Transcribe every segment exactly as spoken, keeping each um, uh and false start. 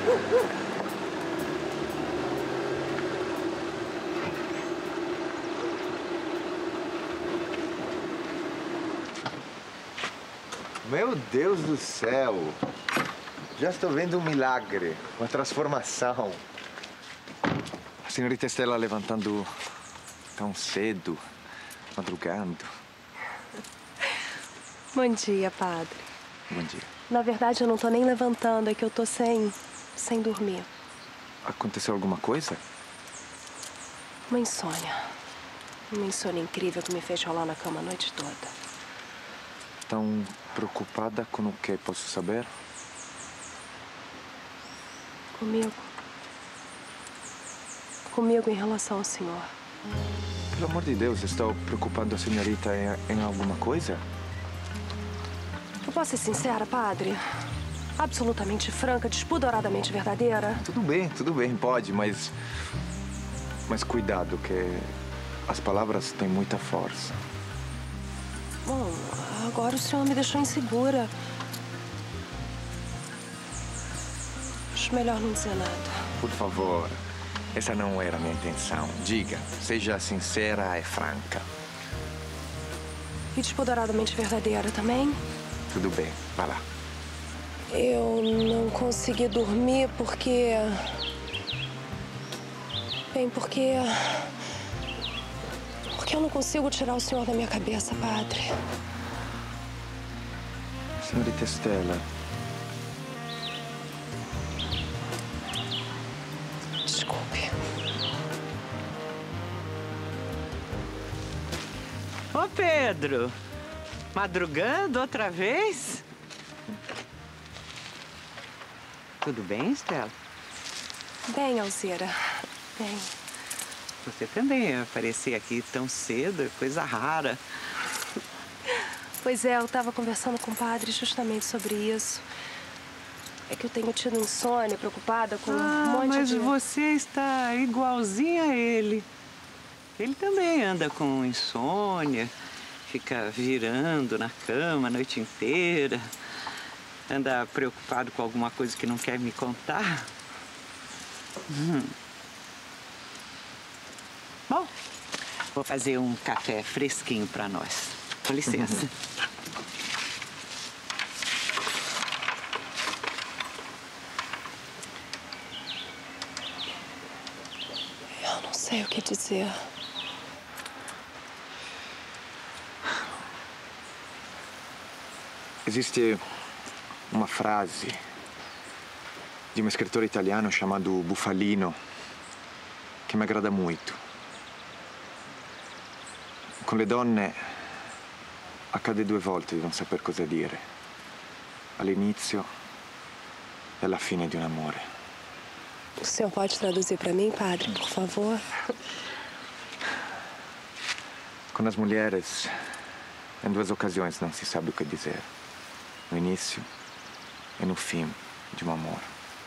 Meu Deus do céu! Já estou vendo um milagre, uma transformação. A senhorita Stella levantando tão cedo, madrugando. Bom dia, padre. Bom dia. Na verdade, eu não tô nem levantando, é que eu tô sem... sem dormir. Aconteceu alguma coisa? Uma insônia. Uma insônia incrível que me fez rolar na cama a noite toda. Tão preocupada com o que, posso saber? Comigo. Comigo em relação ao senhor. Pelo amor de Deus, estou preocupando a senhorita em, em alguma coisa? Eu posso ser sincera, padre? Absolutamente franca, despudoradamente verdadeira? Tudo bem, tudo bem, pode, mas... Mas cuidado, que as palavras têm muita força. Bom, agora o senhor me deixou insegura. Acho melhor não dizer nada. Por favor, essa não era a minha intenção. Diga, seja sincera e franca. E despoderadamente verdadeira também? Tudo bem, vá lá. Eu não consegui dormir porque... Bem, porque... Porque eu não consigo tirar o senhor da minha cabeça, padre. Senhorita Stella. Desculpe. Ô, Pedro. Madrugando outra vez? Tudo bem, Stella? Bem, Alzira. Bem. Você também aparecer aqui tão cedo, é coisa rara. Pois é, eu estava conversando com o padre justamente sobre isso. É que eu tenho tido insônia, preocupada com ah, um monte mas de... mas você está igualzinha a ele. Ele também anda com insônia, fica virando na cama a noite inteira, anda preocupado com alguma coisa que não quer me contar. Hum. Bom, vou fazer um café fresquinho para nós. Com licença. Eu não sei o que dizer. Existe uma frase de um escritor italiano chamado Bufalino che mi aggrada molto. Con le donne accade due volte di non saper cosa dire, all'inizio e alla fine di un amore. O senhor pode traduzir para mim, padre, por favor? Com as mulheres, em duas ocasiões não se sabe o que dizer. No início e no fim de um amor.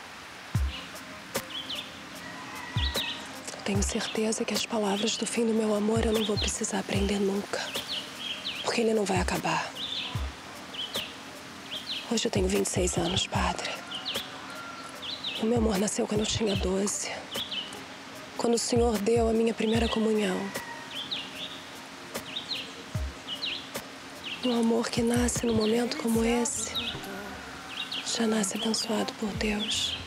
Tenho certeza que as palavras do fim do meu amor eu não vou precisar aprender nunca. Porque ele não vai acabar. Hoje eu tenho vinte e seis anos, padre. O meu amor nasceu quando eu tinha doze. Quando o senhor deu a minha primeira comunhão. Um amor que nasce num momento como esse já nasce abençoado por Deus.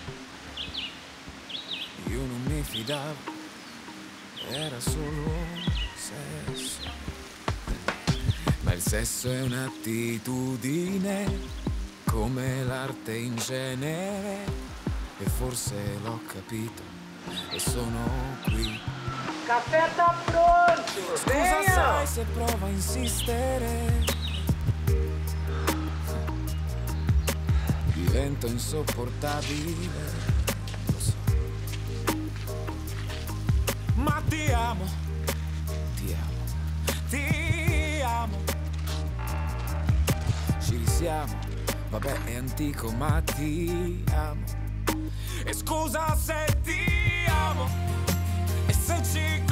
Io non mi fidavo, era solo sesso. Ma il sesso è un'attitudine, come l'arte in genere. E forse l'ho capito e sono qui. Café tá pronto! Scusa, Venha! sai se provo a insistere. Divento insopportabile, lo so. Ma ti amo, ti amo, ti amo. Ci risiamo, vabbè è antico ma ti amo. E scusa se ti amo e se ci